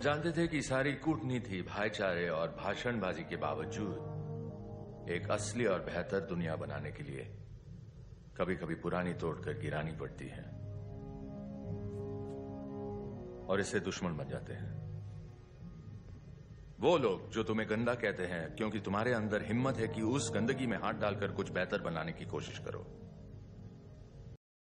जानते थे कि सारी कूटनीति, भाईचारे और भाषणबाजी के बावजूद एक असली और बेहतर दुनिया बनाने के लिए कभी कभी पुरानी तोड़कर गिरानी पड़ती है और इससे दुश्मन बन जाते हैं वो लोग जो तुम्हें गंदा कहते हैं, क्योंकि तुम्हारे अंदर हिम्मत है कि उस गंदगी में हाथ डालकर कुछ बेहतर बनाने की कोशिश करो।